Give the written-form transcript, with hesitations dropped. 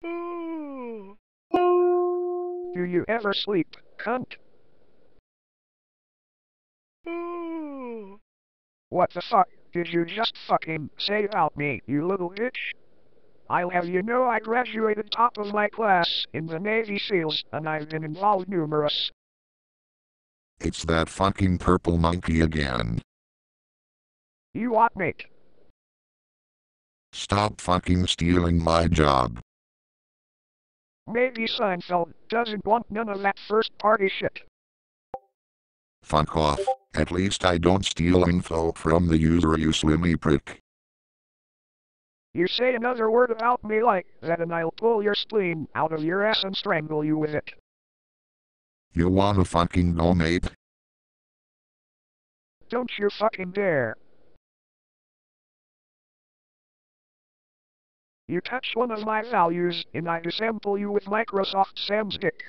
Do you ever sleep, cunt? What the fuck did you just fucking say about me, you little bitch? I'll have you know I graduated top of my class in the Navy SEALs, and I've been involved numerous. It's that fucking purple monkey again. You what, mate? Stop fucking stealing my job. Maybe Seinfeld doesn't want none of that first party shit. Fuck off. At least I don't steal info from the user, you slimmy prick. You say another word about me like that and I'll pull your spleen out of your ass and strangle you with it. You wanna fucking go, mate? Don't you fucking dare. You touch one of my values and I disassemble you with Microsoft Sam's dick.